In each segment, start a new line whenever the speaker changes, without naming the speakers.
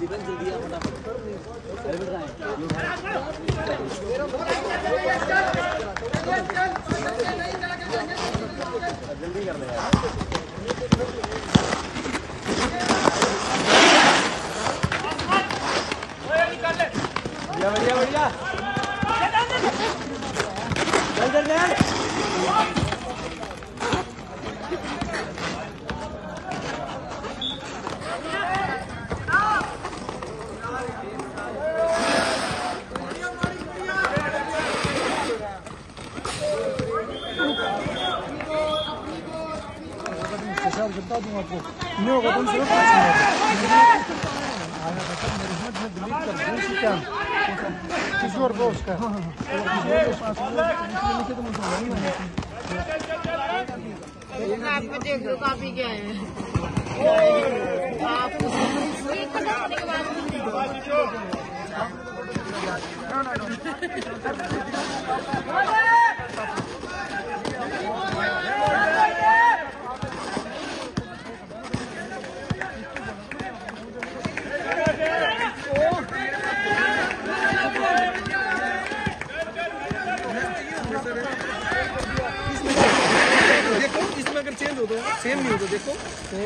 जल्दी कर दे बढ़िया बढ़िया चल चल
बता दूं आपको नहीं होगा तो सिर्फ आया था मेरे हाथ में डिलीट कर दूं इसी क्या किसी और को उसका लिखे तो मुझे नहीं
आपको देख लो काफी क्या है आप
देखो इसमें अगर चेंज हो तो सेम नहीं हो तो देखो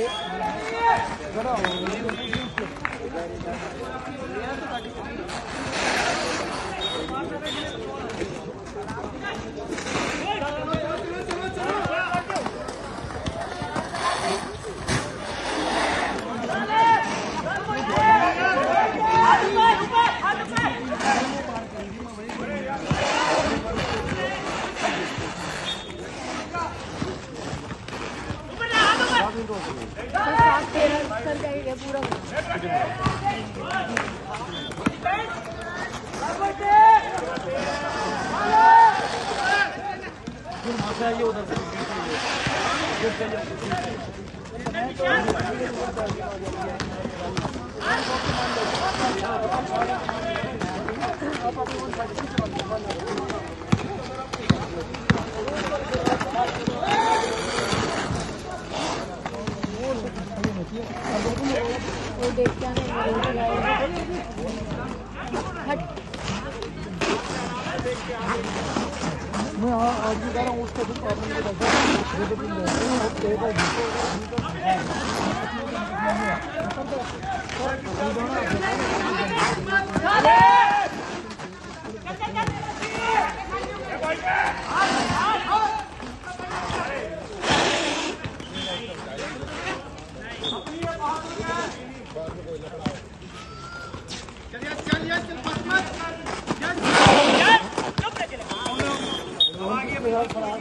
मैं आज भी कह रहा हूँ उसका कुछ प्रॉब्लम चलिए